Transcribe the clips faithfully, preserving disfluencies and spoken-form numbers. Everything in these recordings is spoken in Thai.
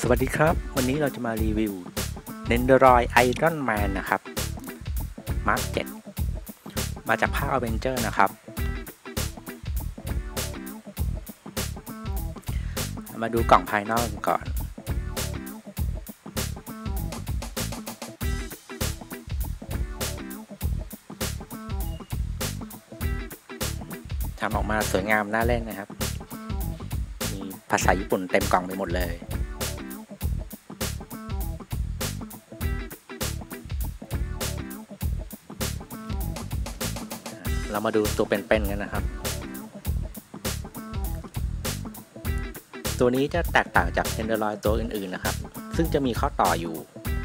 สวัสดีครับวันนี้เราจะมารีวิว Nendoroid Iron Man นะครับ มาร์ค เจ็ด มาจากภาค Avenger นะครับมาดูกล่องภายนอกกันก่อนทำออกมาสวยงามน่าเล่นนะครับมีภาษาญี่ปุ่นเต็มกล่องไปหมดเลยเรามาดูตัวเป็นๆกันนะครับ ตัวนี้จะแตกต่างจาก Nendoroid ตัวอื่นๆนะครับซึ่งจะมีข้อต่ออยู่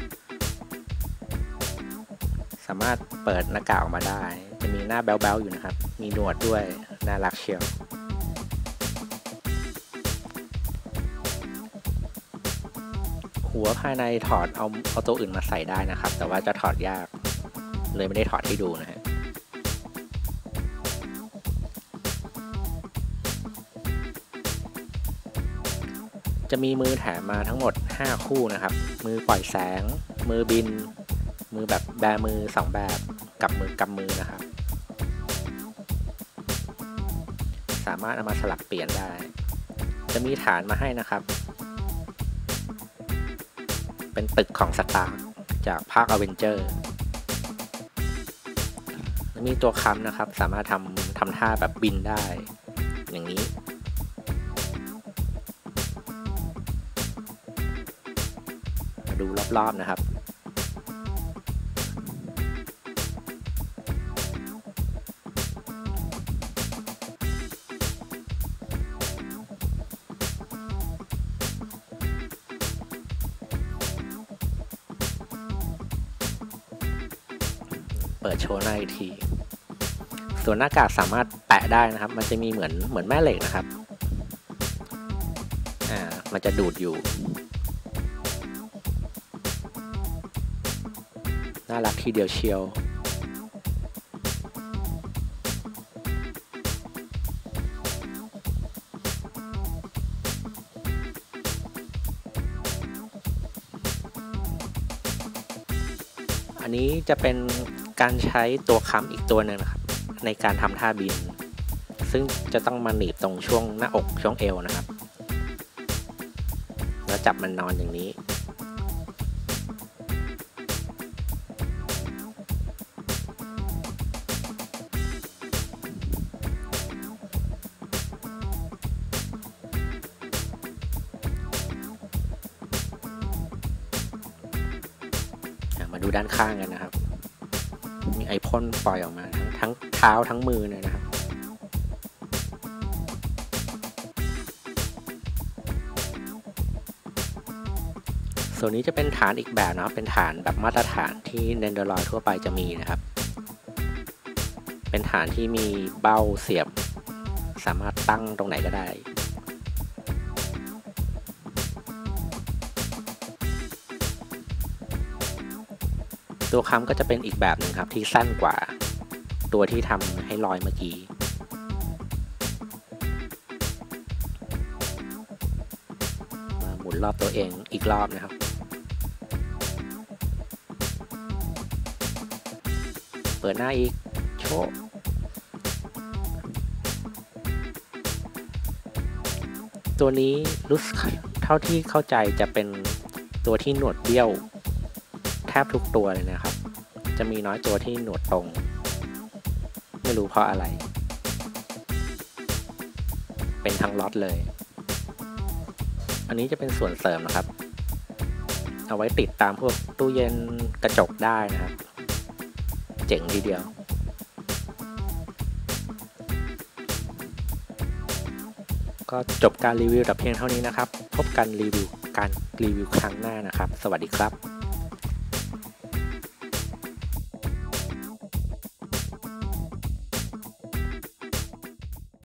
สามารถเปิดหน้ากากออกมาได้จะมีหน้าแบ๊วๆอยู่นะครับมีหนวดด้วยน่ารักเชียวหัวภายในถอดเอาเอาตัวอื่นมาใส่ได้นะครับแต่ว่าจะถอดยากเลยไม่ได้ถอดให้ดูนะฮะจะมีมือแถมมาทั้งหมดห้าคู่นะครับมือปล่อยแสงมือบินมือแบบแบมือสองแบบกับมือกำมือนะครับสามารถเอามาสลับเปลี่ยนได้จะมีฐานมาให้นะครับเป็นตึกของสตาร์จากภาค Avenger มีตัวค้ำนะครับสามารถทำทำท่าแบบบินได้อย่างนี้ดูรอบๆนะครับเปิดโชว์หน้าอีกทีส่วนหน้ากากสามารถแปะได้นะครับมันจะมีเหมือนเหมือนแม่เหล็กนะครับอ่ามันจะดูดอยู่น่ารักทีเดียวเชียวอันนี้จะเป็นการใช้ตัวค้ำอีกตัวหนึ่งนะครับในการทำท่าบินซึ่งจะต้องมาหนีบตรงช่วงหน้าอกช่วงเอวนะครับแล้วจับมันนอนอย่างนี้มาดูด้านข้างกันนะครับมีไอพ่นปล่อยออกมาทั้งทั้งเท้าทั้งมือเลยนะครับส่วนนี้จะเป็นฐานอีกแบบนะครับเป็นฐานแบบมาตรฐานที่ Nendoroid ทั่วไปจะมีนะครับเป็นฐานที่มีเบ้าเสียบสามารถตั้งตรงไหนก็ได้ตัวค้ำก็จะเป็นอีกแบบหนึ่งครับที่สั้นกว่าตัวที่ทำให้ลอยเมื่อกี้มาหมุนรอบตัวเองอีกรอบนะครับเปิดหน้าอีกโชว์ตัวนี้รู้สึกเท่าที่เข้าใจจะเป็นตัวที่หนวดเบี้ยวแทบทุกตัวเลยนะครับจะมีน้อยตัวที่หนวดตรงไม่รู้เพราะอะไรเป็นทั้งล็อตเลยอันนี้จะเป็นส่วนเสริมนะครับเอาไว้ติดตามพวกตู้เย็นกระจกได้นะครับเจ๋งทีเดียวก็จบการรีวิวแต่เพียงเท่านี้นะครับพบกันรีวิวการรีวิวครั้งหน้านะครับสวัสดีครับ